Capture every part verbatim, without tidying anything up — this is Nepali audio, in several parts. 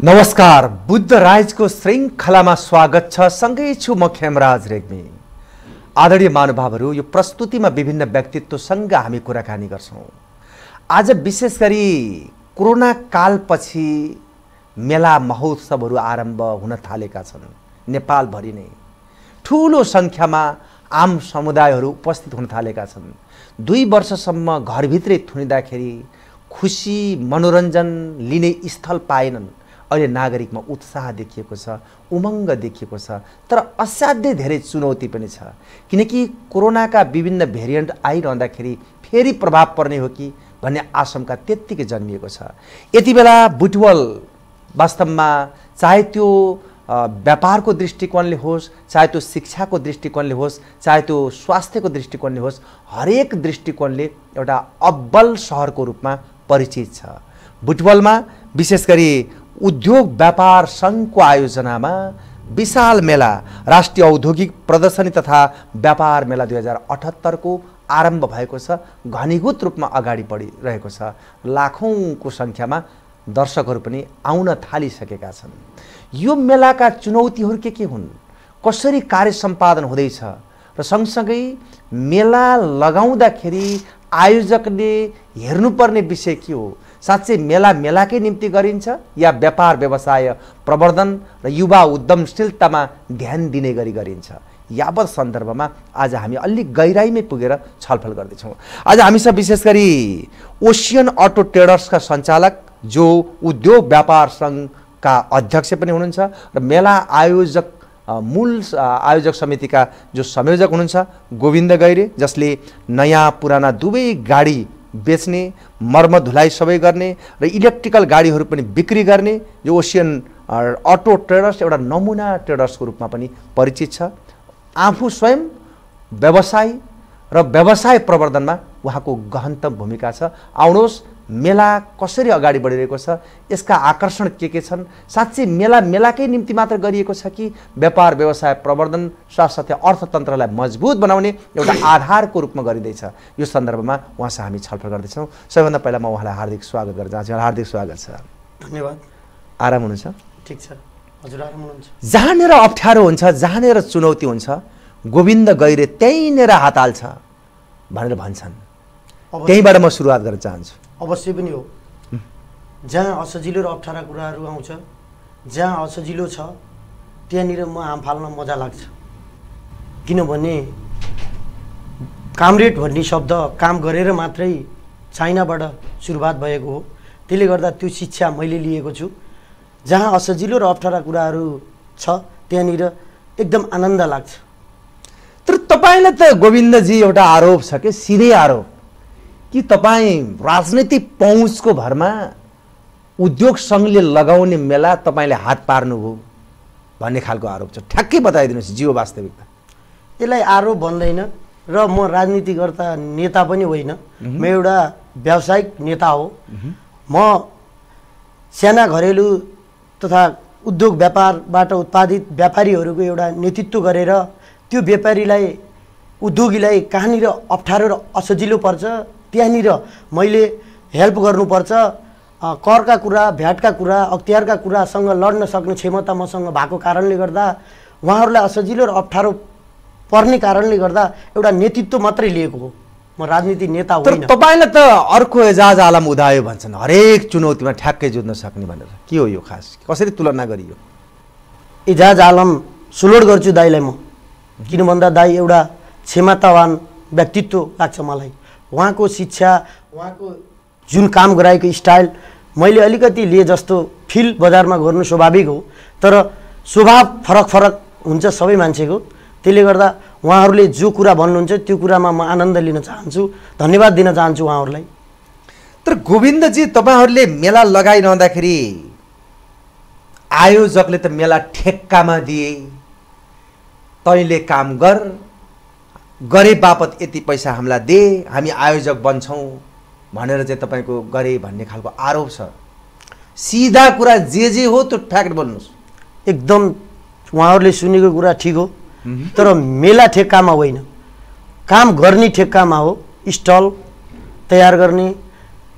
नमस्कार, बुद्ध राइजको श्रृङ्खलामा स्वागत छ। सँगै छु म खेमराज रेग्मी। आदरणीय महानुभावहरू, यो प्रस्तुतिमा विभिन्न व्यक्तित्वसँग हामी कुराकानी गर्छौँ। आज विशेष गरी कोरोना कालपछि मेला महोत्सवहरू आरम्भ हुन थालेका छन्। नेपालभरि नै ठुलो सङ्ख्यामा आम समुदायहरू उपस्थित हुन थालेका छन्। दुई वर्षसम्म घरभित्रै थुनिँदाखेरि खुसी मनोरञ्जन लिने स्थल पाएनन्। अहिले नागरिकमा उत्साह देखिएको छ, उमङ्ग देखिएको छ, तर असाध्यै धेरै चुनौती पनि छ। किनकि कोरोनाका विभिन्न भेरिएन्ट आइरहँदाखेरि फेरि प्रभाव पर्ने हो कि भन्ने आशंका त्यत्तिकै जन्मिएको छ। यति बेला बुटवल वास्तवमा चाहे त्यो व्यापारको दृष्टिकोणले होस्, चाहे त्यो शिक्षाको दृष्टिकोणले होस्, चाहे त्यो स्वास्थ्यको दृष्टिकोणले होस्, हरेक दृष्टिकोणले एउटा अब्बल सहरको रूपमा परिचित छ। बुटवलमा विशेष गरी उद्योग व्यापार सङ्घको आयोजनामा विशाल मेला राष्ट्रिय औद्योगिक प्रदर्शनी तथा व्यापार मेला दुई हजार अठहत्तरको आरम्भ भएको छ। घनीभूत रूपमा अगाडि बढिरहेको छ। लाखौँको सङ्ख्यामा दर्शकहरू पनि आउन थालिसकेका छन्। यो मेलाका चुनौतीहरू के के हुन्, कसरी कार्य सम्पादन हुँदैछ र सँगसँगै मेला लगाउँदाखेरि आयोजकले हेर्नुपर्ने विषय के हो? साँच्चै मेला मेलाकै निम्ति गरिन्छ या व्यापार व्यवसाय प्रवर्धन र युवा उद्यमशीलतामा ध्यान दिने गरी गरिन्छ? यावत सन्दर्भमा आज हामी अलिक गहिराइमै पुगेर छलफल गर्दैछौँ। आज हामीसँग विशेष गरी ओसियन अटो ट्रेडर्सका सञ्चालक जो उद्योग व्यापार सङ्घका अध्यक्ष पनि हुनुहुन्छ र मेला आयोजक मूल आयोजक समितिका जो संयोजक हुनुहुन्छ गोविन्द गैरे, जसले नयाँ पुराना दुवै गाडी बेच्ने, मर्म धुलाइ सबै गर्ने र इलेक्ट्रिकल गाडीहरू पनि बिक्री गर्ने जो ओसियन अटो ट्रेडर्स एउटा नमुना ट्रेडर्सको रूपमा पनि परिचित छ। आफू स्वयं व्यवसाय र व्यवसाय प्रवर्धनमा उहाँको गहनतम भूमिका छ। आउनुहोस्, मेला कसरी अगाडि बढिरहेको छ, यसका आकर्षण के के छन्, साँच्चै मेला मेलाकै निम्ति मात्र गरिएको छ कि व्यापार व्यवसाय प्रवर्धन साथसाथै अर्थतन्त्रलाई मजबुत बनाउने एउटा आधारको रूपमा गरिँदैछ, यो सन्दर्भमा उहाँसँग हामी छलफल गर्दैछौँ। सबैभन्दा पहिला म उहाँलाई हार्दिक स्वागत गर्न चाहन्छु। हार्दिक स्वागत छ। धन्यवाद। आराम हुनुहुन्छ? ठिक छ। हजुर आराम हुनुहुन्छ? जहाँनिर अप्ठ्यारो हुन्छ, जहाँनिर चुनौती हुन्छ, गोविन्द गैरे त्यहीँनिर हात हाल्छ भनेर भन्छन्। त्यहीँबाट म सुरुवात गर्न चाहन्छु। अवश्य पनि हो। जहाँ असजिलो र अप्ठ्यारा कुराहरू आउँछ, जहाँ असजिलो छ, त्यहाँनिर म हाम फाल्न मजा लाग्छ। किनभने कामरेड भन्ने शब्द काम गरेर मात्रै चाइनाबाट सुरुवात भएको हो। त्यसले गर्दा त्यो शिक्षा मैले लिएको छु। जहाँ असजिलो र अप्ठ्यारा कुराहरू छ त्यहाँनिर एकदम आनन्द लाग्छ। तर तपाईँलाई त गोविन्दजी एउटा आरोप छ कि सिधै आरोप कि तपाईँ राजनैतिक पहुँचको भरमा उद्योग सङ्घले लगाउने मेला तपाईँले हात पार्नुभयो भन्ने खालको आरोप छ। ठ्याक्कै बताइदिनुहोस् जीव वास्तविकता। यसलाई आरोप भन्दैन र म राजनीतिकर्ता नेता पनि होइन, म एउटा व्यावसायिक नेता हो। म साना घरेलु तथा उद्योग व्यापारबाट उत्पादित व्यापारीहरूको एउटा नेतृत्व गरेर त्यो व्यापारीलाई उद्योगीलाई कहाँनिर अप्ठ्यारो र असजिलो पर्छ त्यहाँनिर मैले हेल्प गर्नुपर्छ। करका कुरा, भ्याटका कुरा, अख्तियारका कुरासँग लड्न सक्ने क्षमता मसँग भएको कारणले गर्दा, उहाँहरूलाई असजिलो र अप्ठ्यारो पर्ने कारणले गर्दा एउटा नेतृत्व मात्रै लिएको हो। म राजनीति नेता होइन। तपाईँलाई त अर्को एजाज आलम उदायो भन्छन्, हरेक चुनौतीमा ठ्याक्कै जुझ्न सक्ने भनेर। के हो यो खास, कसरी तुलना गरियो? एजाज आलम सुलोड गर्छु दाईलाई म। किन भन्दा दाई एउटा क्षमतावान व्यक्तित्व लाग्छ मलाई। उहाँको शिक्षा, उहाँको जुन काम गराएको स्टाइल मैले अलिकति लिए जस्तो फिल बजारमा गर्नु स्वाभाविक हो, तर स्वभाव फरक फरक हुन्छ सबै मान्छेको। त्यसले गर्दा उहाँहरूले जो कुरा भन्नुहुन्छ त्यो कुरामा म आनन्द लिन चाहन्छु, धन्यवाद दिन चाहन्छु उहाँहरूलाई। तर गोविन्दजी, तपाईँहरूले मेला लगाइरहँदाखेरि आयोजकले त मेला ठेक्कामा दिए, तैँले काम गर, गरे बापत यति पैसा हामीलाई दे, हामी आयोजक बन्छौँ भनेर चाहिँ तपाईँको गरे भन्ने खालको आरोप छ। सिधा कुरा जे जे हो त्यो फ्याक्ट बोल्नुहोस्। एकदम उहाँहरूले सुनेको कुरा ठिक हो, तर मेला ठेक्कामा होइन, काम गर्ने ठेक्कामा हो। स्टल तयार गर्ने,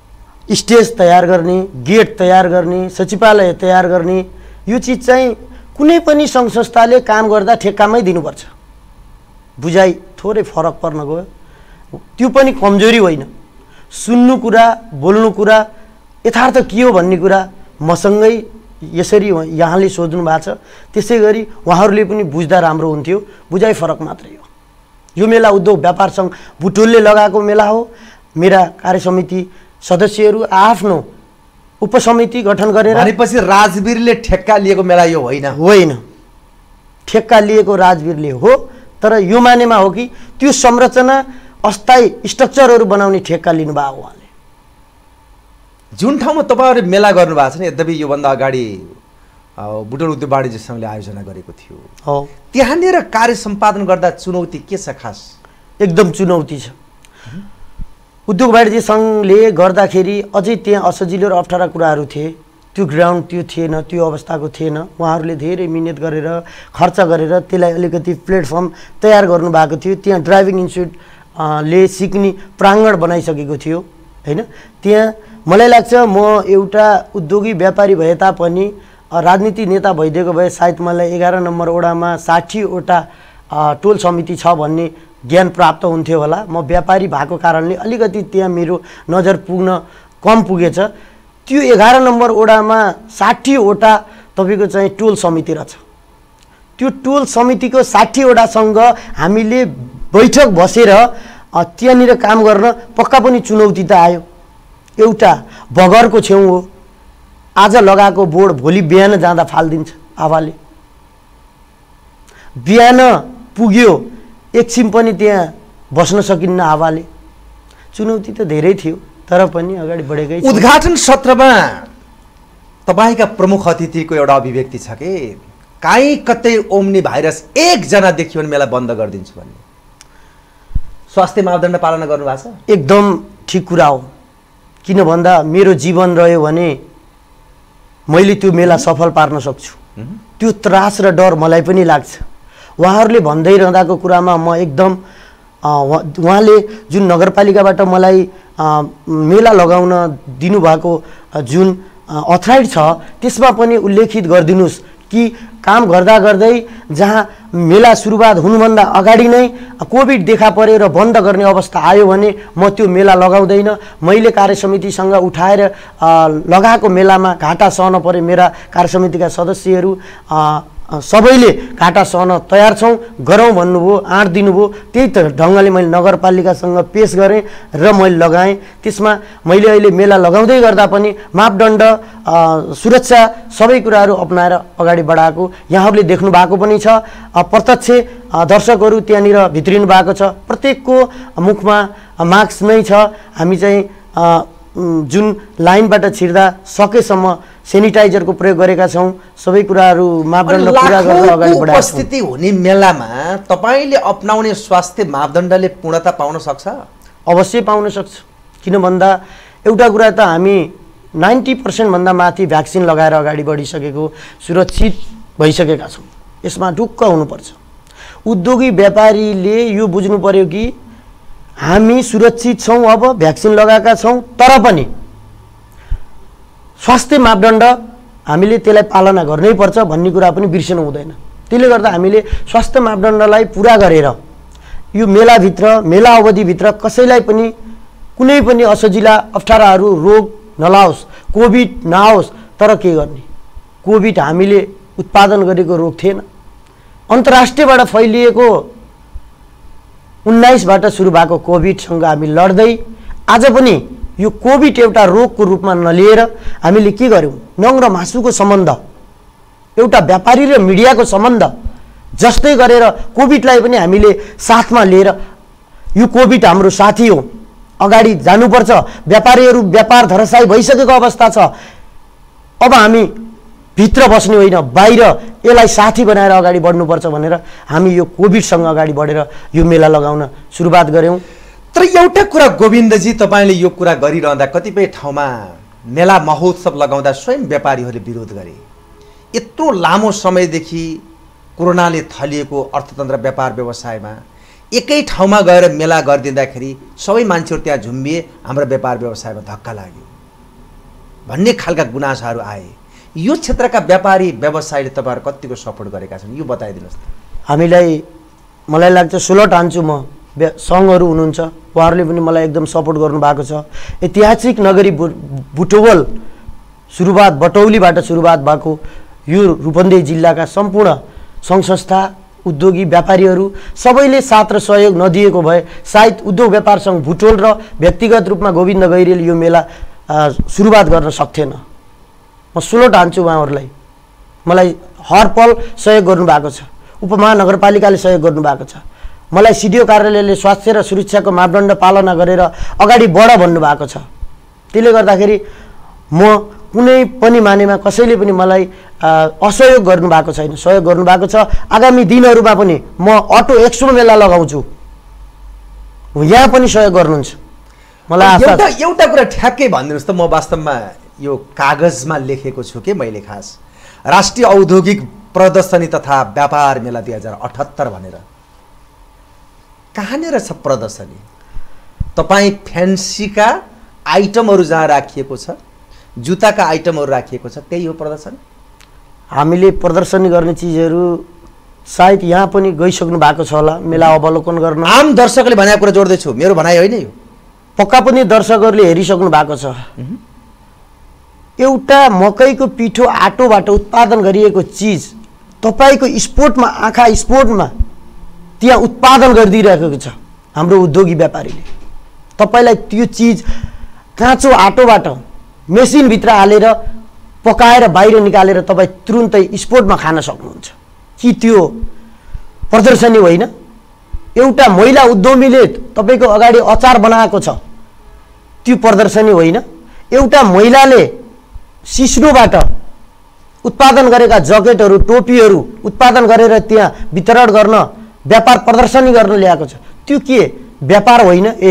स्टेज तयार गर्ने, गेट तयार गर्ने, सचिवालय तयार गर्ने, यो चिज चाहिँ कुनै पनि सङ्घ संस्थाले काम गर्दा ठेक्कामै दिनुपर्छ। बुझाइ थोरै फरक पर्न गयो, त्यो पनि कमजोरी होइन। सुन्नु कुरा, बोल्नु कुरा, यथार्थ के हो भन्ने कुरा मसँगै यसरी यहाँले सोध्नु भएको छ, त्यसै गरी उहाँहरूले पनि बुझ्दा राम्रो हुन्थ्यो। बुझाइ फरक मात्रै हो। यो मेला उद्योग व्यापार सङ्घ बुटोलले लगाएको मेला हो। मेरा कार्यसमिति सदस्यहरू आफ्नो उपसमिति गठन गरेर, भनेपछि राजवीरले ठेक्का लिएको मेला यो होइन? होइन, ठेक्का लिएको राजवीरले हो, तर यो मानेमा हो कि त्यो संरचना अस्थायी स्ट्रक्चरहरू बनाउने ठेक्का लिनुभयो उहाँले। जुन ठाउँमा तपाईँहरूले मेला गर्नुभएको छ नि, यद्यपि योभन्दा अगाडि बुटोल उद्योग वाणिज्य सङ्घले आयोजना गरेको थियो, हो, त्यहाँनिर कार्य सम्पादन गर्दा चुनौती के छ खास? एकदम चुनौती छ। उद्योग वाणिज्य सङ्घले गर्दाखेरि अझै त्यहाँ असजिलो र अप्ठ्यारा कुराहरू थिए। त्यो ग्राउन्ड त्यो थिएन, त्यो अवस्थाको थिएन। उहाँहरूले धेरै मिहिनेत गरेर खर्च गरेर त्यसलाई अलिकति प्लेटफर्म तयार गर्नुभएको थियो। त्यहाँ ड्राइभिङ इन्स्टिट्युटले सिक्ने प्राङ्गण बनाइसकेको थियो होइन। त्यहाँ मलाई लाग्छ म एउटा उद्योगी व्यापारी भए तापनि राजनीति नेता भइदिएको भए सायद मलाई एघार नम्बर वडामा साठीवटा टोल समिति छ भन्ने ज्ञान प्राप्त हुन्थ्यो होला। म व्यापारी भएको कारणले अलिकति त्यहाँ मेरो नजर पुग्न कम पुगेछ। त्यो एघार नम्बर वडामा साठीवटा तपाईँको चाहिँ टोल समिति रहेछ। त्यो टोल समितिको साठीवटासँग हामीले बैठक बसेर त्यहाँनिर काम गर्न पक्का पनि चुनौती त आयो। एउटा बगरको छेउ हो, आज लगाएको बोर्ड भोलि बिहान जाँदा फालिदिन्छ हावाले। बिहान पुग्यो एकछिन पनि त्यहाँ बस्न सकिन्न हावाले। चुनौती त धेरै थियो, तर पनि अगाडि बढेकै छ। उद्घाटन सत्रमा तपाईँका प्रमुख अतिथिको एउटा अभिव्यक्ति छ कि काहीँ कतै ओम्नी भाइरस एकजना देखियो भने मेला बन्द गरिदिन्छु भन्ने। स्वास्थ्य मापदण्ड पालना गर्नुभएको छ? एकदम ठिक कुरा हो। किन भन्दा मेरो जीवन रह्यो भने मैले त्यो मेला सफल पार्न सक्छु। त्यो त्रास र डर मलाई पनि लाग्छ। उहाँहरूले भन्दै रहँदाको कुरामा म एकदम उहाँले जुन नगरपालिकाबाट मलाई मेला लगाउन दिनुभएको जुन अथराइट छ त्यसमा पनि उल्लेखित गरिदिनुहोस् कि काम गर्दा गर्दै जहाँ मेला सुरुवात हुनुभन्दा अगाडि नै कोभिड देखा परेर बन्द गर्ने अवस्था आयो भने म त्यो मेला लगाउँदैन। मैले कार्यसमितिसँग उठाएर लगाएको मेलामा घाटा सहन परे मेरा कार्यसमितिका सदस्यहरू सबैले घाटा सहन तयार छौँ, गरौँ भन्नुभयो, आँट दिनुभयो। त्यही त ढङ्गले मैले नगरपालिकासँग पेस गरेँ र मैले लगाएँ। त्यसमा मैले अहिले मेला लगाउँदै गर्दा पनि मापदण्ड सुरक्षा सबै कुराहरू अपनाएर अगाडि बढाएको यहाँहरूले देख्नु भएको पनि छ। प्रत्यक्ष दर्शकहरू त्यहाँनिर भित्रिनु भएको छ। प्रत्येकको मुखमा मास्क नै छ। हामी चाहिँ जुन लाइनबाट छिर्दा सकेसम्म सेनिटाइजरको प्रयोग गरेका छौँ। सबै कुराहरू मापदण्ड पुरा गरेर अगाडि बढाएको छौँ। उपस्थिति हुने मेलामा तपाईँले अपनाउने स्वास्थ्य मापदण्डले पूर्णता पाउन सक्छ? अवश्य पाउन सक्छ। किन भन्दा एउटा कुरा त हामी नाइन्टी पर्सेन्टभन्दा माथि भ्याक्सिन लगाएर अगाडि बढिसकेको सुरक्षित भइसकेका छौँ। यसमा ढुक्क हुनुपर्छ। उद्योगी व्यापारीले यो बुझ्नु पर्यो कि हामी सुरक्षित छौँ, अब भ्याक्सिन लगाएका छौँ, तर पनि स्वास्थ्य मापदण्ड हामीले त्यसलाई पालना गर्नै पर्छ भन्ने कुरा पनि बिर्सनु हुँदैन। त्यसले गर्दा हामीले स्वास्थ्य मापदण्डलाई पुरा गरेर यो मेलाभित्र मेला अवधिभित्र कसैलाई पनि कुनै पनि असजिला अप्ठ्याराहरू रोग नलाओस्, कोभिड नआओस्। तर के गर्ने, कोभिड हामीले उत्पादन गरेको रोग थिएन। अन्तर्राष्ट्रियबाट फैलिएको उन्नाइसबाट सुरु भएको कोभिडसँग हामी लड्दै आज पनि यो कोभिड एउटा रोगको रूपमा नलिएर हामीले के गर्यौँ, नङ र मासुको सम्बन्ध, एउटा व्यापारी र मिडियाको सम्बन्ध जस्तै गरेर कोभिडलाई पनि हामीले साथमा लिएर यो कोभिड हाम्रो साथी हो, अगाडि जानुपर्छ। व्यापारीहरू व्यापार धराशायी भइसकेको अवस्था छ। अब हामी भित्र बस्ने होइन, बाहिर यसलाई साथी बनाएर अगाडि बढ्नुपर्छ भनेर हामी यो कोभिडसँग अगाडि बढेर यो मेला लगाउन सुरुवात गऱ्यौँ। तर एउटा कुरा गोविन्दजी, तपाईँले यो कुरा गरिरहँदा कतिपय ठाउँमा मेला महोत्सव लगाउँदा स्वयं व्यापारीहरूले विरोध गरे। यत्रो लामो समयदेखि कोरोनाले थलिएको अर्थतन्त्र व्यापार व्यवसायमा एकै ठाउँमा गएर मेला गरिदिँदाखेरि सबै मान्छेहरू त्यहाँ झुम्बिए, हाम्रो व्यापार व्यवसायमा धक्का लाग्यो। भन्ने खालका गुनासाहरू आए। यो क्षेत्रका व्यापारी व्यवसायीले तपाईँहरू कतिको सपोर्ट गरेका छन्, यो बताइदिनुहोस्। हामीलाई मलाई लाग्छ सोलह टान्छु म सङ्घहरू हुनुहुन्छ, उहाँहरूले पनि मलाई एकदम सपोर्ट गर्नुभएको छ। ऐतिहासिक नगरी बुटवल सुरुवात बटौलीबाट सुरुवात भएको यो रूपन्देही जिल्लाका सम्पूर्ण सङ्घ संस्था, उद्योगी, व्यापारीहरू सबैले साथ र सहयोग नदिएको भए सायद उद्योग व्यापार सङ्घ बुटवल र व्यक्तिगत रूपमा गोविन्द गैरेले यो मेला सुरुवात गर्न सक्थेन। म सुलो ठान्छु उहाँहरूलाई, मलाई हर पल सहयोग गर्नुभएको छ। उपमहानगरपालिकाले सहयोग गर्नुभएको छ। मलाई सिडिओ कार्यालयले स्वास्थ्य र सुरक्षाको मापदण्ड पालना गरेर अगाडि बढ भन्नुभएको छ। त्यसले गर्दाखेरि म कुनै पनि मानेमा कसैले पनि मलाई असहयोग गर्नुभएको छैन, सहयोग गर्नुभएको छ। आगामी दिनहरूमा पनि म अटो एक्सपो मेला लगाउँछु, यहाँ पनि सहयोग गर्नुहुन्छ मलाई आशा। एउटा एउटा कुरा ठ्याक्कै भनिदिनुहोस् त, म वास्तवमा यो कागजमा लेखेको छु कि मैले खास राष्ट्रिय औद्योगिक प्रदर्शनी तथा व्यापार मेला दुई हजार अठहत्तर भनेर कहाँनिर छ प्रदर्शनी? तपाईँ फ्यान्सीका आइटमहरू जहाँ राखिएको छ, जुत्ताका आइटमहरू राखिएको छ, त्यही हो प्रदर्शनी? हामीले प्रदर्शनी गर्ने चिजहरू सायद यहाँ पनि गइसक्नु भएको छ होला मेला अवलोकन गर्न। आम दर्शकले भनेको कुरा जोड्दैछु, मेरो भनाइ होइन यो। पक्का पनि दर्शकहरूले हेरिसक्नु भएको छ। एउटा मकैको पिठो आटोबाट उत्पादन गरिएको चिज तपाईँको स्पोर्टमा, आँखा स्पोर्टमा त्यहाँ उत्पादन गरिदिइरहेको छ हाम्रो उद्योगी व्यापारीले। तपाईँलाई त्यो चिज काँचो आटोबाट मेसिनभित्र हालेर पकाएर बाहिर निकालेर तपाईँ तुरुन्तै स्पोर्टमा खान सक्नुहुन्छ। कि त्यो प्रदर्शनी होइन? एउटा महिला उद्यमीले तपाईँको अगाडि अचार बनाएको छ, त्यो प्रदर्शनी होइन? एउटा महिलाले सिस्नोबाट उत्पादन गरेका ज्याकेटहरू, टोपीहरू उत्पादन गरेर त्यहाँ वितरण गर्न, व्यापार प्रदर्शनी गर्न ल्याएको छ, त्यो के व्यापार होइन? ए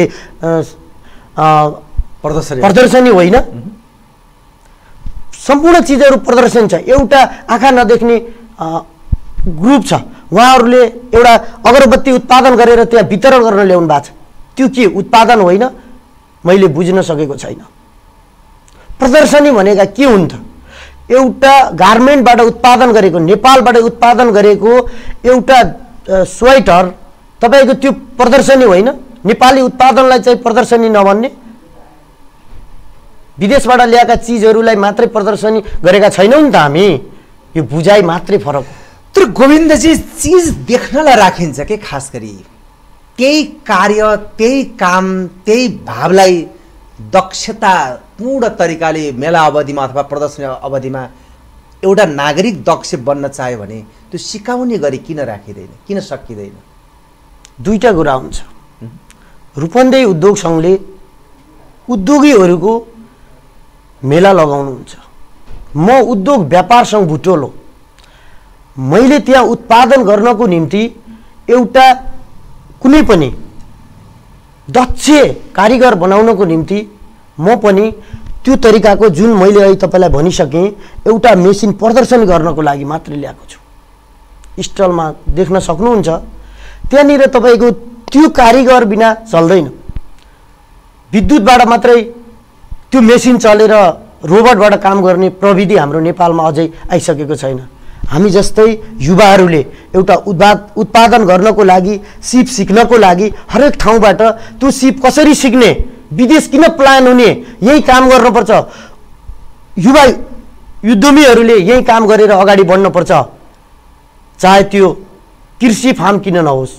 प्रदर्शनी प्रदर्शनी होइन? सम्पूर्ण चिजहरू प्रदर्शन छ। एउटा आँखा नदेख्ने ग्रुप छ, उहाँहरूले एउटा अगरबत्ती उत्पादन गरेर त्यहाँ वितरण गर्न ल्याउनु भएको छ, त्यो के उत्पादन होइन? मैले बुझ्न सकेको छैन। प्रदर्शनी भनेका के हुन् त? एउटा गार्मेन्टबाट उत्पादन गरेको, नेपालबाट उत्पादन गरेको एउटा स्वेटर तपाईँको त्यो प्रदर्शनी होइन? नेपाली उत्पादनलाई चाहिँ प्रदर्शनी नभन्ने, विदेशबाट ल्याएका चिजहरूलाई मात्रै प्रदर्शनी गरेका छैनौँ नि त हामी। यो बुझाइ मात्रै फरक हो। तर गोविन्दजी, चिज देख्नलाई राखिन्छ के? खास गरी त्यही कार्य, त्यही काम, त्यही भावलाई दक्षतापूर्ण तरिकाले मेला अवधिमा अथवा प्रदर्शनी अवधिमा एउटा नागरिक दक्ष बन्न चाह्यो भने त्यो सिकाउने गरी किन राखिँदैन, किन सकिँदैन? दुईटा कुरा हुन्छ। रूपन्देही उद्योग सङ्घले उद्योगीहरूको मेला लगाउनुहुन्छ। म उद्योग व्यापार सङ्घ बुटवल हो। मैले त्यहाँ उत्पादन गर्नको निम्ति एउटा कुनै पनि दक्ष कारिगर बनाउनको निम्ति म पनि त्यो तरिकाको जुन मैले अहिले तपाईँलाई भनिसकेँ एउटा मेसिन प्रदर्शनी गर्नको लागि मात्रै ल्याएको छु। स्टलमा देख्न सक्नुहुन्छ, त्यहाँनिर तपाईँको त्यो कारिगर बिना चल्दैन। विद्युतबाट मात्रै त्यो मेसिन चलेर रोबोटबाट काम गर्ने प्रविधि हाम्रो नेपालमा अझै आइसकेको छैन। हामी जस्तै युवाहरूले एउटा उत्पाद उत्पादन गर्नको लागि, सिप सिक्नको लागि हरेक ठाउँबाट त्यो सिप कसरी सिक्ने, विदेश किन प्लान हुने, यही काम गर्नुपर्छ। युवा उद्यमीहरूले यही काम गरेर अगाडि बढ्नुपर्छ, चाहे त्यो कृषि फार्म किन नहोस्,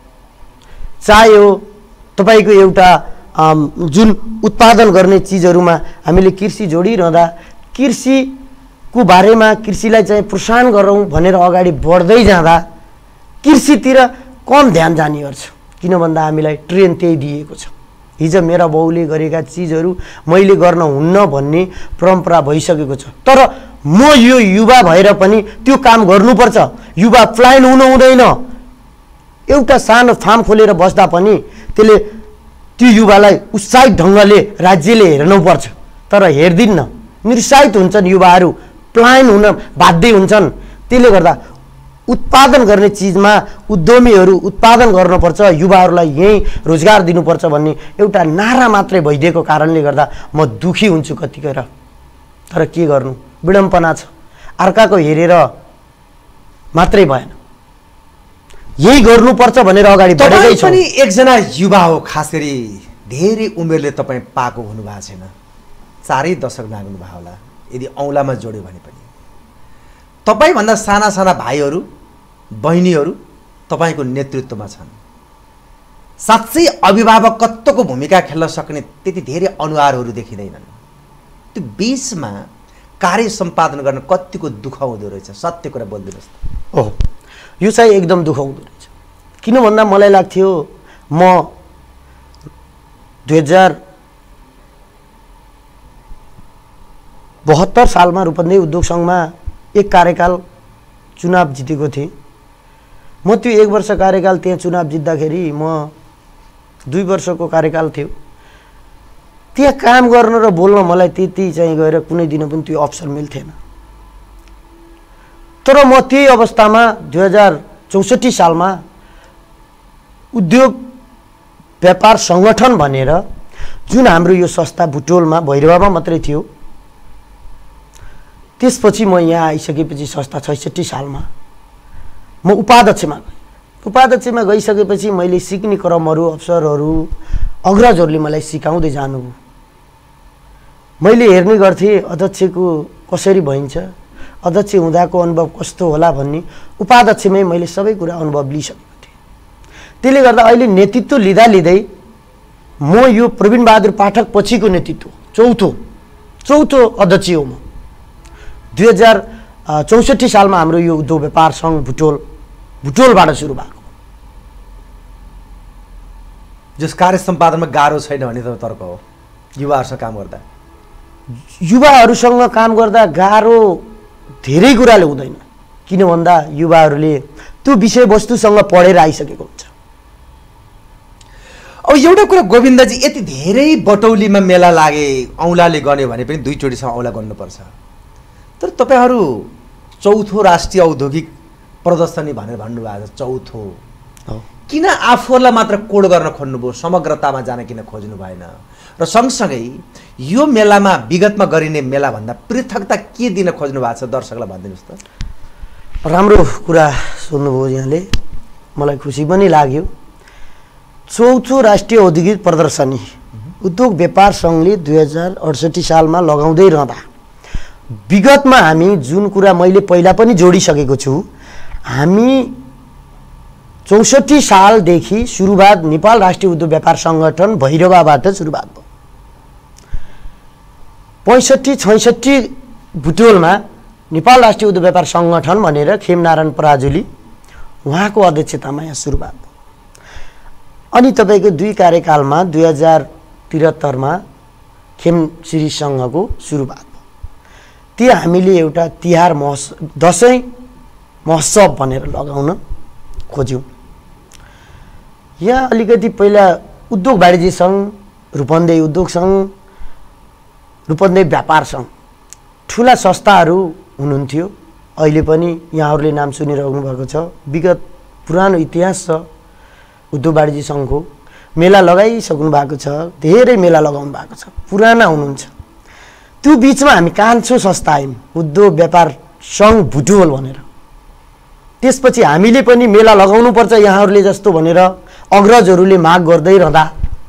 चाहे हो तपाईँको एउटा जुन उत्पादन गर्ने चिजहरूमा हामीले कृषि जोडिरहँदा कृषिको बारेमा, कृषिलाई चाहिँ प्रोत्साहन गरौँ भनेर अगाडि बढ्दै जाँदा कृषितिर कम ध्यान जाने गर्छ। किन भन्दा हामीलाई ट्रेन त्यही दिएको छ। हिजो मेरा बाउले गरेका चिजहरू मैले गर्न हुन्न भन्ने परम्परा भइसकेको छ। तर म यो युवा भएर पनि त्यो काम गर्नुपर्छ। युवा प्लान हुनु हुँदैन। एउटा सानो फार्म खोलेर बस्दा पनि त्यसले त्यो युवालाई उत्साहित ढङ्गले राज्यले हेर्नुपर्छ, तर हेर्दिन्न। निरुत्साहित हुन्छन् युवाहरू, प्लान हुन बाध्य हुन्छन्। त्यसले गर्दा उत्पादन गर्ने चिजमा उद्यमीहरू उत्पादन गर्नुपर्छ, युवाहरूलाई यही रोजगार दिनुपर्छ भन्ने एउटा नारा मात्रै भइदिएको कारणले गर्दा म दुखी हुन्छु कतिखेर। तर के गर्नु, विडम्बना छ। अर्काको हेरेर मात्रै भएन, यही गर्नुपर्छ भनेर अगाडि बढेकै छ। पनि एकजना युवा हो, खास गरी धेरै उमेरले तपाईँ पाएको हुनुभएको छैन, चारै दशक नाग्नु भयो होला यदि औँलामा जोड्यो भने पनि। तपाईँभन्दा साना साना भाइहरू बहिनीहरू तपाईँको नेतृत्वमा छन्। साँच्चै अभिभावकत्वको भूमिका खेल्न सक्ने त्यति धेरै अनुहारहरू देखिँदैनन्। त्यो बिचमा कार्य सम्पादन गर्न कतिको दुःख हुँदो रहेछ, सत्य कुरा बोलिदिनुहोस् त। ओहो, यो चाहिँ एकदम दुःख हुँदो रहेछ। किन भन्दा मलाई लाग्थ्यो म दुई हजार बहत्तर सालमा रूपन्देही उद्योग सङ्घमा एक कार्यकाल चुनाव जितेको थिएँ। म त्यो एक वर्ष कार्यकाल त्यहाँ चुनाव जित्दाखेरि म दुई वर्षको कार्यकाल थियो। त्यहाँ काम गर्न र बोल्न मलाई त्यति चाहिँ गएर कुनै दिन पनि त्यो अवसर मिल्थेन। तर म त्यही अवस्थामा दुई हजार चौसठी सालमा उद्योग व्यापार सङ्गठन भनेर जुन हाम्रो यो संस्था बुटोलमा भैरवामा मात्रै थियो, त्यसपछि म यहाँ आइसकेपछि संस्था छैसठी सालमा म उपाध्यक्षमा गएँ। उपाध्यक्षमा गइसकेपछि मैले सिक्ने क्रमहरू, अवसरहरू अग्रजहरूले मलाई सिकाउँदै जानुभयो। मैले हेर्ने गर्थेँ अध्यक्षको कसरी भइन्छ, अध्यक्ष हुँदाको अनुभव कस्तो होला भन्ने उपाध्यक्षमै मैले सबै कुरा अनुभव लिइसकेको थिएँ। त्यसले गर्दा अहिले नेतृत्व लिँदा लिँदै म यो प्रवीण बहादुर पाठक पछिको नेतृत्व चौथो चौथो अध्यक्ष हो। म दुई हजार चौसठी सालमा हाम्रो यो उद्योग व्यापार सङ्घ भुटोल भुटोलबाट सुरु भएको, जस कार्य सम्पादनमा गाह्रो छैन भने त तर्क हो। युवाहरूसँग काम गर्दा युवाहरूसँग काम गर्दा गाह्रो धेरै कुराले हुँदैन, किन भन्दा युवाहरूले त्यो विषयवस्तुसँग पढेर आइसकेको हुन्छ। अब एउटा कुरा गोविन्दजी, यति धेरै बटौलीमा मेला लागे औँलाले गन्यो भने पनि दुईचोटिसम्म औँला गर्नुपर्छ। तर तपाईँहरू चौथो राष्ट्रिय औद्योगिक प्रदर्शनी भनेर भन्नुभएको छ, चौथो किन आफूहरूलाई मात्र कोड गर्न खोज्नुभयो, समग्रतामा जान किन खोज्नु भएन? र सँगसँगै यो मेलामा विगतमा गरिने मेलाभन्दा पृथकता के दिन खोज्नु भएको छ, दर्शकलाई भनिदिनुहोस् त। राम्रो कुरा सुन्नुभयो यहाँले, मलाई खुसी पनि लाग्यो। चौथो राष्ट्रिय औद्योगिक प्रदर्शनी उद्योग व्यापार सङ्घले दुई हजार अडसठी सालमा लगाउँदै रहँदा विगतमा हामी जुन कुरा मैले पहिला पनि जोडिसकेको छु, हामी चौसठी सालदेखि सुरुवात नेपाल राष्ट्रिय उद्योग व्यापार सङ्गठन भैरवाबाट सुरुवात भयो। पैँसठी छैसठी भुटोलमा नेपाल राष्ट्रिय उद्योग व्यापार सङ्गठन भनेर खेमनारायण पराजुली उहाँको अध्यक्षतामा यहाँ सुरुवात भयो। अनि तपाईँको दुई कार्यकालमा दुई हजार त्रिहत्तरमा खेमसिरी सङ्घको सुरुवात भयो। त्यो हामीले एउटा तिहार महोत्सव, दसैँ महोत्सव भनेर लगाउन खोज्यौँ। यहाँ अलिकति पहिला उद्योग वाणिज्य सङ्घ, रूपन्देही उद्योग सङ्घ, रूपन्देही व्यापार सङ्घ ठुला संस्थाहरू हुनुहुन्थ्यो। अहिले पनि यहाँहरूले नाम सुनिरहनु भएको छ। विगत पुरानो इतिहास छ उद्योग वाणिज्य सङ्घको, मेला लगाइसक्नु भएको छ, धेरै मेला लगाउनु भएको छ, पुराना हुनुहुन्छ। त्यो बिचमा हामी कान्छो संस्था आयौँ उद्योग व्यापार सङ्घ भुटोल भनेर। त्यसपछि हामीले पनि मेला लगाउनुपर्छ यहाँहरूले जस्तो भनेर अग्रजहरूले माग गर्दै रहँदा,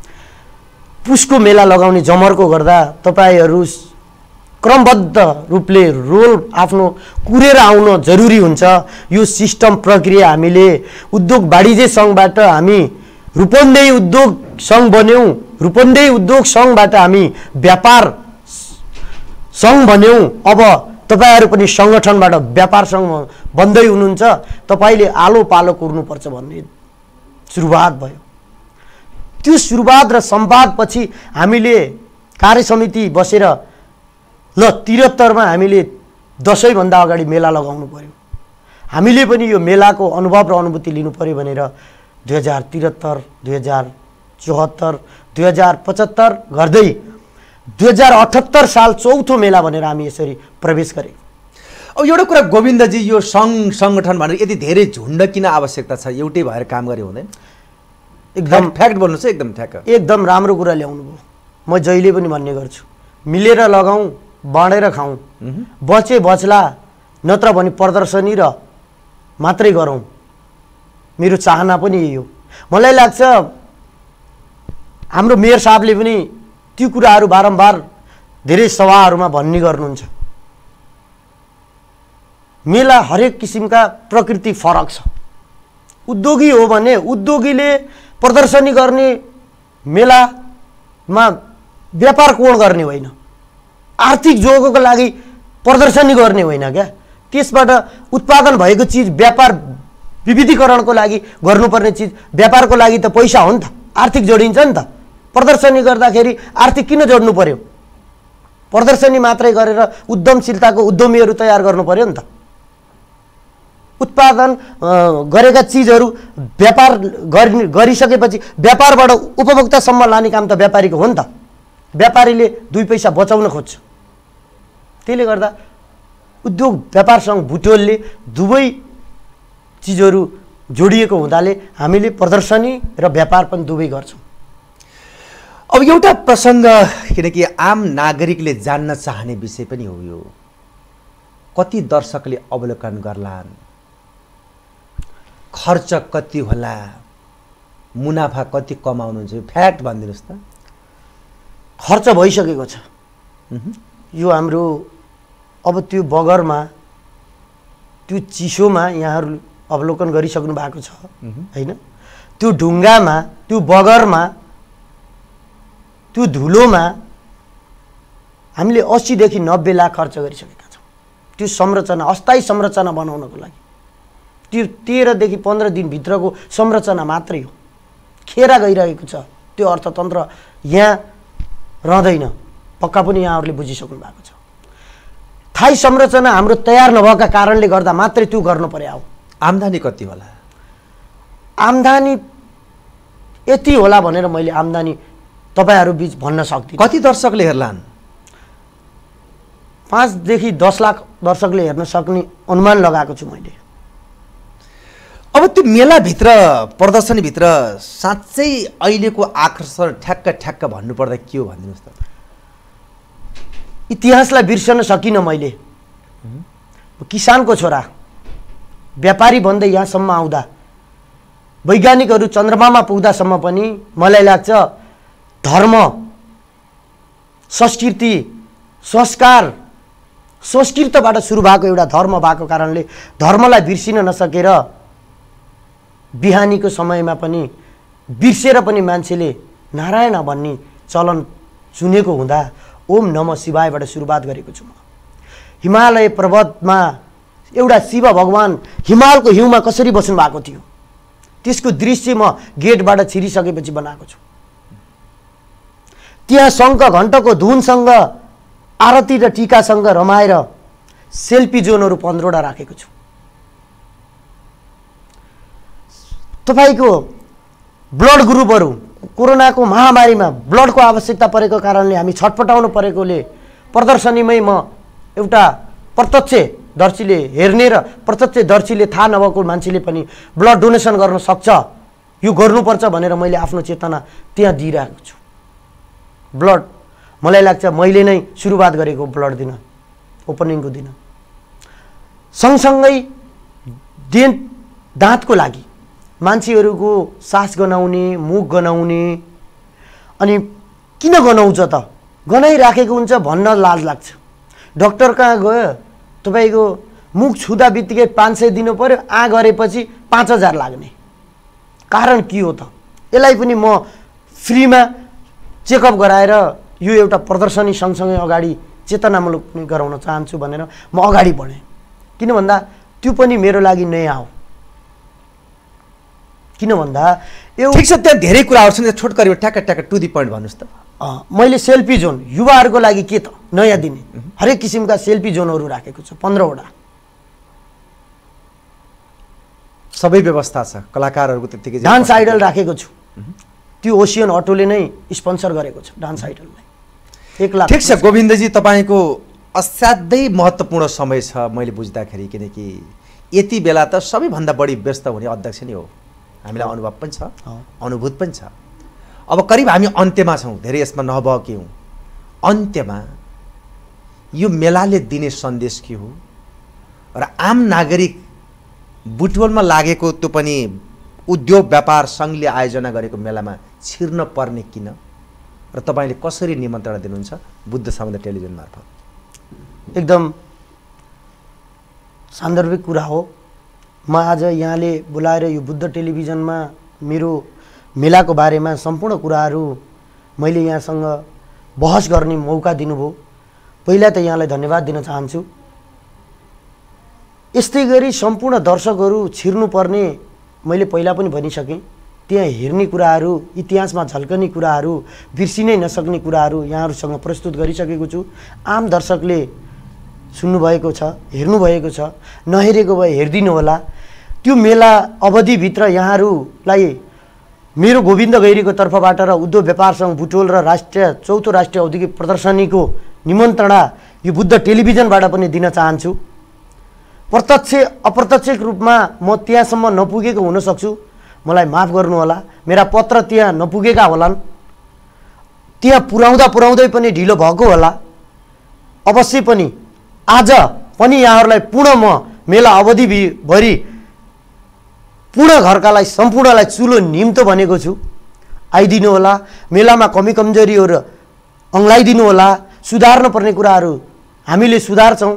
पुसको मेला लगाउने जमर्को गर्दा तपाईँहरू क्रमबद्ध रूपले रोल आफ्नो कुरेर आउन जरुरी हुन्छ। यो सिस्टम प्रक्रिया हामीले उद्योग वाणिज्य सङ्घबाट हामी रूपन्देही उद्योग सङ्घ बन्यौँ, रूपन्देही उद्योग सङ्घबाट हामी व्यापार सङ्घ बन्यौँ। अब तपाईँहरू पनि सङ्गठनबाट व्यापार सङ्घ बन्दै हुनुहुन्छ, तपाईँले आलो पालो कुर्नुपर्छ भन्ने सुरुवात भयो। त्यो सुरुवात र संवादपछि हामीले कार्य समिति बसेर ल त्रिहत्तरमा हामीले दसैँभन्दा अगाडि मेला लगाउनु पर्यो, हामीले पनि यो मेलाको अनुभव र अनुभूति लिनु पर्यो भनेर दुई हजार त्रिहत्तर दुई हजार चौहत्तर दुई हजार पचहत्तर गर्दै दुई हजार अठहत्तर साल चौथो मेला भनेर हामी यसरी प्रवेश गरेँ। अब एउटा कुरा गोविन्दजी, यो सङ्घ सङ्गठन भनेर यति धेरै झुन्ड किन आवश्यकता छ? एउटै भएर काम गरे हुँदैन? एकदम फ्याक्ट बोल्नुहोस् है, एकदम ठ्याक्क। एकदम राम्रो कुरा ल्याउनु भयो। म जहिले पनि भन्ने गर्छु, मिलेर लगाउँ, बाँडेर खाउँ, बचे बच्ला, नत्र भने प्रदर्शनी र मात्रै गरौँ। मेरो चाहना पनि यही हो। मलाई लाग्छ हाम्रो मेयर साहबले पनि त्यो कुराहरू बारम्बार धेरै सभाहरूमा भन्ने गर्नुहुन्छ। मेला हरेक किसिमका प्रकृति फरक छ। उद्योगी हो भने उद्योगीले प्रदर्शनी गर्ने मेलामा व्यापार कोण गर्ने होइन, आर्थिक जोगको लागि प्रदर्शनी गर्ने होइन क्या। त्यसबाट उत्पादन भएको चिज व्यापार विविधीकरणको लागि गर्नुपर्ने चिज व्यापारको लागि त पैसा हो नि त, आर्थिक जोडिन्छ नि त। प्रदर्शनी गर्दाखेरि आर्थिक किन जोड्नु पर्यो? प्रदर्शनी मात्रै गरेर उद्यमशीलताको उद्यमीहरू तयार गर्नु पर्यो नि त। उत्पादन गरेका चिजहरू व्यापार गरि गरिसकेपछि व्यापारबाट उपभोक्तासम्म लाने काम त व्यापारीको हो नि त। व्यापारीले दुई पैसा बचाउन खोज्छ। त्यसले गर्दा उद्योग व्यापारसँग भुटोलले दुवै चिजहरू जोडिएको हुँदाले हामीले प्रदर्शनी र व्यापार पनि दुवै गर्छौँ। अब एउटा प्रसङ्ग, किनकि आम नागरिकले जान्न चाहने विषय पनि हो यो, कति दर्शकले अवलोकन गर्लान्, खर्च कति होला, मुनाफा कति कमाउनुहुन्छ, फ्याक्ट भनिदिनुहोस् त। खर्च भइसकेको छ। यो हाम्रो अब त्यो बगरमा त्यो चिसोमा यहाँहरू अवलोकन गरिसक्नु भएको छ हैन? त्यो ढुङ्गामा, त्यो बगरमा, त्यो धुलोमा हामीले अस्सीदेखि नब्बे लाख खर्च गरिसकेका छौँ त्यो संरचना, अस्थायी संरचना बनाउनको लागि। त्यो तेह्रदेखि पन्ध्र दिनभित्रको संरचना मात्रै हो, खेरा गइरहेको छ। त्यो अर्थतन्त्र यहाँ रहँदैन, पक्का पनि यहाँहरूले बुझिसक्नु भएको छ। थाई संरचना हाम्रो तयार नभएका कारणले गर्दा मात्रै त्यो गर्नु पर्यो। हो आम्दानी कति होला? आम्दानी यति होला भनेर मैले आम्दानी तपाईहरु बीच भन्न सक्दिनँ। कति दर्शकले हेर्लान्? पाँचदेखि दस लाख दर्शकले हेर्न सक्ने अनुमान लगाएको छु मैले। अब त्यो मेलाभित्र, प्रदर्शनीभित्र साँच्चै अहिलेको आकर्षण ठ्याक्क ठ्याक्क भन्नुपर्दा के हो भनिदिनुहोस् त। इतिहासलाई बिर्सन सकिनँ मैले। किसानको छोरा व्यापारी भन्दै यहाँसम्म आउँदा, वैज्ञानिकहरू चन्द्रमामा पुग्दासम्म पनि मलाई लाग्छ धर्म, संस्कृति, संस्कार, संस्कृतबाट सुरु भएको एउटा धर्म भएको कारणले धर्मलाई बिर्सिन नसकेर बिहानीको समयमा पनि बिर्सेर पनि मान्छेले नारायण भन्ने चलन सुनेको हुँदा ओम नमः शिवायबाट सुरुवात गरेको छु म। हिमालय पर्वतमा एउटा शिव भगवान हिमालको हिउँमा कसरी बस्नु भएको थियो त्यसको दृश्य म गेटबाट छिरिसकेपछि बनाएको छु। त्यहाँ शङ्ख घण्टको धुनसँग, आरती र टीकासँग रमाएर सेल्फी जोनहरू पन्ध्रवटा राखेको छु। तपाईको ब्लड ग्रुपहरू कोरोनाको महामारीमा ब्लडको आवश्यकता परेको कारणले हामी छटपटाउनु परेकोले प्रदर्शनीमै म एउटा प्रत्यक्ष दर्शीले हेर्ने र प्रत्यक्ष दर्शीले थाहा नभएको मान्छेले पनि ब्लड डोनेसन गर्न सक्छ, यो गर्नुपर्छ भनेर मैले आफ्नो चेतना त्यहाँ दिइरहेको छु। ब्लड मलाई लाग्छ मैले नै सुरुवात गरेको ब्लड दिन, ओपनिङको दिन। सँगसँगै देन दाँतको लागि मान्छेहरूको सास गनाउने, मुख गनाउने, अनि किन गनाउँछ त, गनाइराखेको हुन्छ भन्न लाज लाग्छ। डाक्टर कहाँ गयो, तपाईको मुख छुँदा बित्तिकै पाँच सय दिनु पर्यो, आ गरेपछि पाँच हजार लाग्ने कारण के हो त? यसलाई पनि म फ्रीमा चेकअप गराएर यो एउटा प्रदर्शनी सँगसँगै अगाडि चेतनामूलक पनि गराउन चाहन्छु भनेर म अगाडि बढेँ। किन भन्दा त्यो पनि मेरो लागि नयाँ हो। किन भन्दा यो ठिक छ, त्यहाँ धेरै कुराहरू छन्, छोटकरीमा ट्याक्क ट्याक्क टु दी पोइन्ट भन्नुहोस् त। मैले सेल्फी जोन युवाहरूको लागि के त नयाँ दिने हरेक किसिमका सेल्फी जोनहरू राखेको छु, पन्ध्रवटा। सबै व्यवस्था छ, कलाकारहरूको त्यतिकै डान्स आइडल राखेको छु, त्यो ओसियन अटोले नै स्पोन्सर गरेको छ डान्स आइडललाई, एक लाख। ठिक छ गोविन्दजी, तपाईँको असाध्यै महत्त्वपूर्ण समय छ मैले बुझ्दाखेरि, किनकि यति बेला त सबैभन्दा बढी व्यस्त हुने अध्यक्ष नै हो। हामीलाई अनुभव पनि छ, अनुभूत पनि छ। अब करिब हामी अन्त्यमा छौँ, धेरै यसमा नभएकै हौँ। अन्त्यमा यो मेलाले दिने सन्देश के हो र आम नागरिक बुटवलमा लागेको त्यो पनि उद्योग व्यापार सङ्घले आयोजना गरेको मेलामा छिर्न पर्ने किन र तपाईँले कसरी निमन्त्रणा दिनुहुन्छ बुद्ध सम्बन्ध टेलिभिजन मार्फत? एकदम सान्दर्भिक कुरा हो। म आज यहाँले बोलाएर यो बुद्ध टेलिभिजनमा मेरो मेलाको बारेमा सम्पूर्ण कुराहरू मैले यहाँसँग बहस गर्ने मौका दिनुभयो। पहिला त यहाँलाई धन्यवाद दिन चाहन्छु। यस्तै गरी सम्पूर्ण दर्शकहरू छिर्नुपर्ने मैले पहिला पनि भनिसकेँ। त्यहाँ हेर्ने कुराहरू, इतिहासमा झल्कने कुराहरू, बिर्सिनै नसक्ने कुराहरू यहाँहरूसँग प्रस्तुत गरिसकेको छु। आम दर्शकले सुन्नुभएको छ, हेर्नुभएको छ, नहेरेको भए हेरिदिनु होला। त्यो मेला अवधिभित्र यहाँहरूलाई मेरो गोविन्द गैरीको तर्फबाट र उद्योग व्यापार सङ्घ बुटवल र राष्ट्रिय चौथो राष्ट्रिय औद्योगिक प्रदर्शनीको निमन्त्रणा यो बुद्ध टेलिभिजनबाट पनि दिन चाहन्छु। प्रत्यक्ष अप्रत्यक्ष रूपमा म त्यहाँसम्म नपुगेको हुनसक्छु, मलाई माफ गर्नुहोला। मेरा पत्र त्यहाँ नपुगेका होलान्, त्यहाँ पुर्याउँदा पुर्याउँदै पनि ढिलो भएको होला। अवश्य पनि आज पनि यहाँहरूलाई पुनः म मेला अवधिभरि पूर्ण घरकालाई सम्पूर्णलाई चुलो निम्तो भनेको छु। आइदिनु होला। मेलामा कमी कमजोरीहरू अङ्लाइदिनु होला। सुधार्न पर्ने कुराहरू हामीले सुधार्छौँ।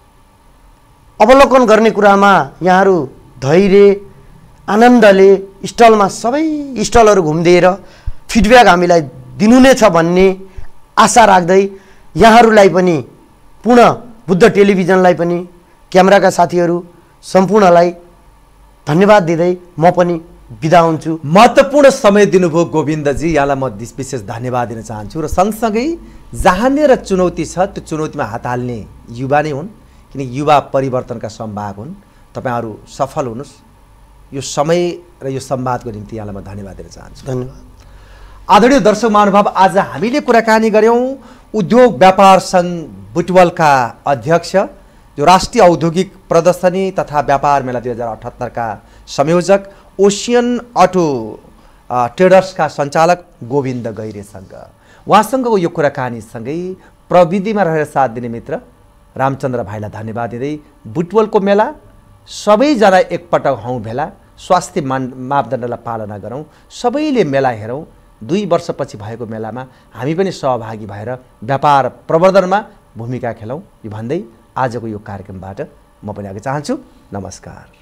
अवलोकन गर्ने कुरामा यहाँहरू धैर्य आनन्दले स्टलमा सबै स्टलहरू घुम्दिएर फिडब्याक हामीलाई दिनु नै छ भन्ने आशा राख्दै यहाँहरूलाई पनि पुनः बुद्ध टेलिभिजनलाई पनि क्यामेराका साथीहरू सम्पूर्णलाई धन्यवाद दिँदै म पनि बिदा हुन्छु। महत्त्वपूर्ण समय दिनुभयो गोविन्दजी, यहाँलाई म विशेष धन्यवाद दिन चाहन्छु। र सँगसँगै जहाँनिर चुनौती छ त्यो चुनौतीमा हात हाल्ने युवा नै हुन्, किनकि युवा परिवर्तनका सम्भाग हुन्। तपाईँहरू सफल हुनुहोस्। यो समय र यो संवादको निम्ति यहाँलाई म धन्यवाद दिन चाहन्छु। धन्यवाद। आदरणीय दर्शक महानुभाव, आज हामीले कुराकानी गऱ्यौँ उद्योग व्यापार सङ्घ बुटवलका अध्यक्ष, जो राष्ट्रिय औद्योगिक प्रदर्शनी तथा व्यापार मेला दुई हजार अठहत्तरका संयोजक, ओसियन अटो ट्रेडर्सका सञ्चालक गोविन्द गैरेसँग। उहाँसँगको यो कुराकानीसँगै प्रविधिमा रहेर साथ दिने मित्र रामचन्द्र भाइलाई धन्यवाद दिँदै बुटवलको मेला सबैजना एकपटक हौँ भेला, स्वास्थ्य मान मापदण्डलाई पालना गरौँ, सबैले मेला हेरौँ। दुई वर्षपछि भएको मेलामा हामी पनि सहभागी भएर व्यापार प्रवर्धनमा भूमिका खेलौँ। यो भन्दै आजको यो कार्यक्रमबाट म पनि अघि चाहन्छु। नमस्कार।